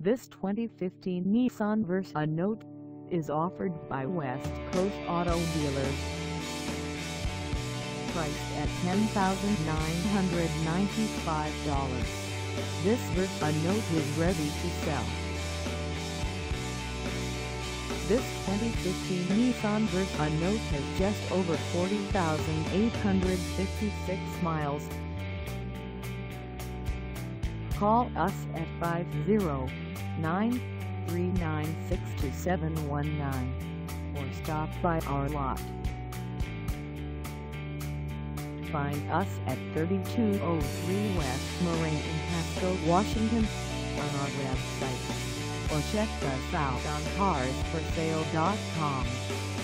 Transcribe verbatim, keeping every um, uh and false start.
This twenty fifteen Nissan Versa Note is offered by West Coast Auto Dealers. Priced at ten thousand nine hundred ninety-five dollars, this Versa Note is ready to sell. This twenty fifteen Nissan Versa Note has just over forty thousand eight hundred fifty-six miles. Call us at five oh nine, three nine six, two seven one nine or stop by our lot. Find us at thirty-two oh three West Marie Pasco, Washington on our website, or check us out on cars for sale dot com.